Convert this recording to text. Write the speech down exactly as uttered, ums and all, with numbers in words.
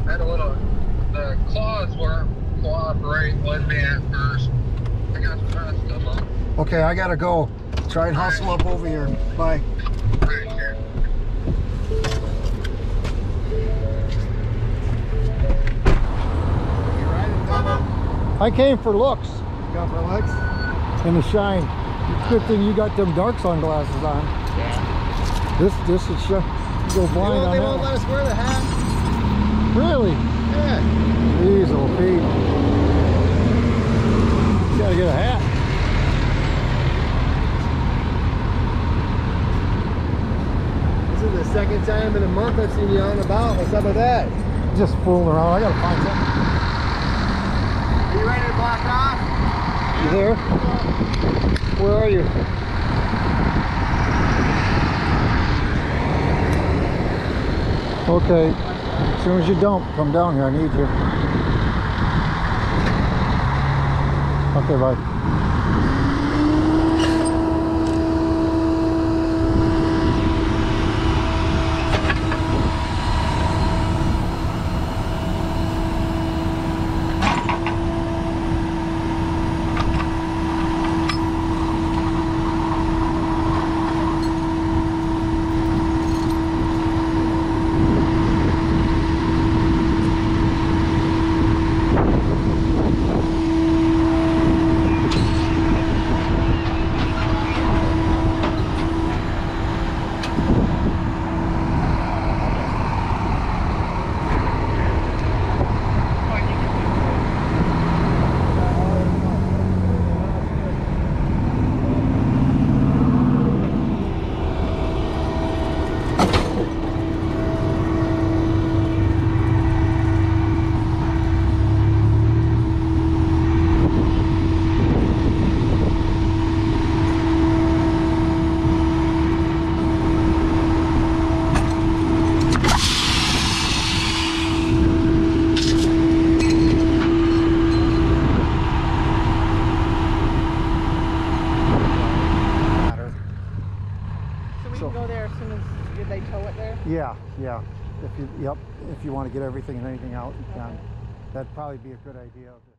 had a little, the claws weren't cooperating with me at first. I got pressed them up. Okay, I gotta go. Try and hustle up over here. Bye. Right here. I came for looks Got my legs? and the shine. It's a good thing you got them dark sunglasses on. Yeah. This this is sh you go blind They won't, on they that won't one. let us wear the hat. Really? Yeah. Jeez, old Pete. You gotta get a hat. This is the second time in a month I've seen you on about. What's up with that? Just fooling around. I gotta find something. Are you ready to block off? You there? Where are you? Okay. As soon as you dump, come down here. I need you. Okay, bye. Yeah, yeah. If you, yep, if you want to get everything and anything out, you can. Okay. That'd probably be a good idea.